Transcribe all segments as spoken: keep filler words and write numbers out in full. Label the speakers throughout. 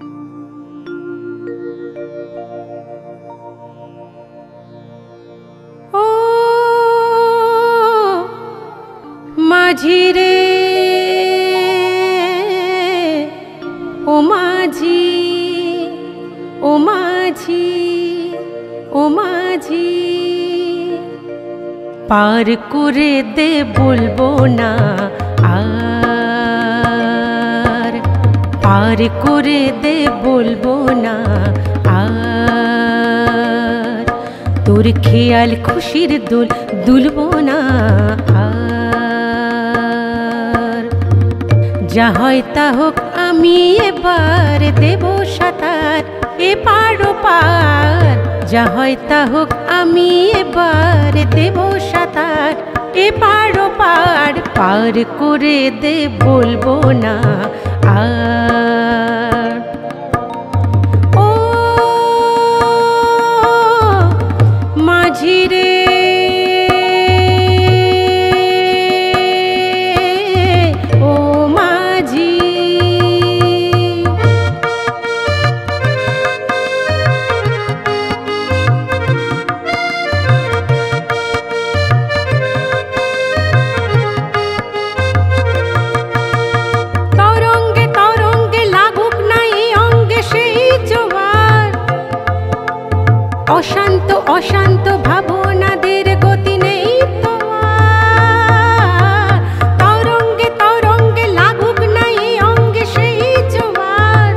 Speaker 1: ও মাঝি রে, ও মাঝি, ও মাঝি, ও মাঝি, পার করে দে বলবো না আর, পার করে দে বলবো না আর, তোর খেয়াল খুশির দোল দুলবো না আর। যা হয় তা হোক আমি এবার দেব সাঁতার এপার ওপার, যা হয় তা হোক আমি এবার দেব সাঁতার এপার ওপার, পার করে দে বলবো না আর। ও মাঝি রে, ও মাঝি, তরঙ্গে তরঙ্গে লাগুক না এই অঙ্গে সেই জোয়ার, অশান্ত অশান্ত ভাবনাদের গতি নেই তোমার। তরঙ্গে তরঙ্গে লাগুক না এই অঙ্গে সেই জোয়ার,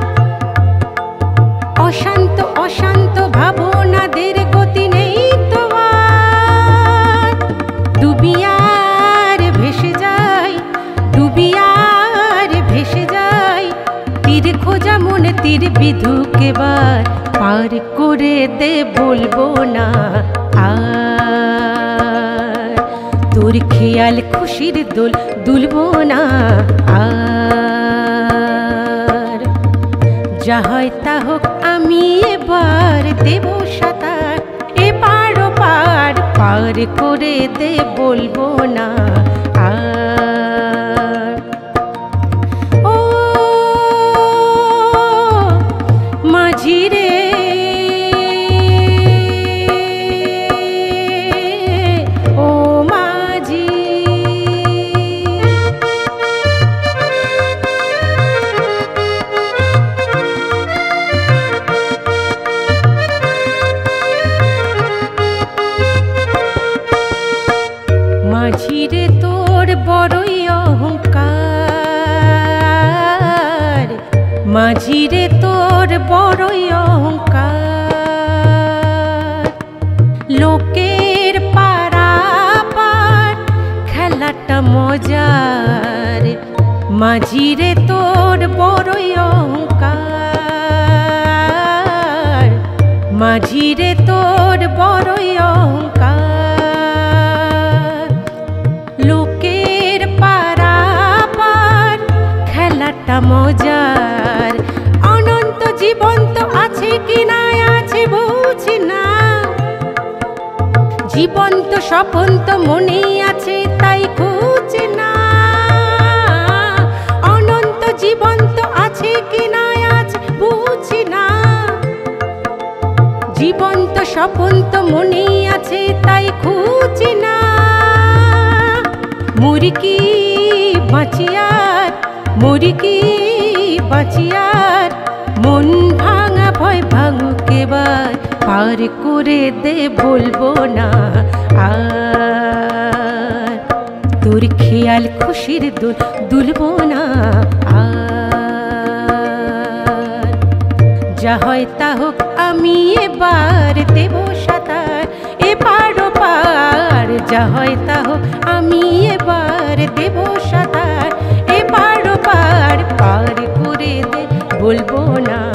Speaker 1: অশান্ত অশান্ত ভাবনাদের গতি নেই তোমার। ডুবিয়ার ভেসে যাই, ডুবিয়ার ভেসে যাই, তীর খোঁজা মনে তীর বিধুক এবার পার করে দে বলবো না আর, তোর খেয়াল খুশির দোল দুলবো না আর। যা হয় তা হোক আমি এবার দেব সাঁতার এপার ওপার, পার করে দে বলবো না আর। ও মাঝি রে, ও মাঝি, মাঝি রে তোর বড়ই অহংকার, মাঝি রে তোর বড়ই অহংকার। লোকের পারাপার খেলাটা মজার, মাঝি রে তোর বড়ই অহংকার, মাঝি রে তোর বড়ই অহংকার। লোকের পারাপার খেলাটা মজার, অনন্ত জীবন্ত আছে কি না আছে বুঝি না, জীবন্ত স্বপন্ত মনেই আছে তাই খুঁজে না। অনন্ত জীবন্ত আছে কি না আছে বুঝি না, জীবন্ত স্বপন্ত মনেই আছে তাই খুঁজি না। মুরকি বাঁচিয়ার, মুরকি বাঁচিয়ার, মন ভাঙা ভয় ভাঙুক এবার পার করে দে বলবো না আর, তোর খেয়াল খুশির দোল দুলবো না আর। যা হয় তা হোক আমি এবার দেব সাঁতার এপার ওপার, যা হয় তা হোক আমি এবার দেব সাঁতার এপার ওপার, পার করে দে বলবো না।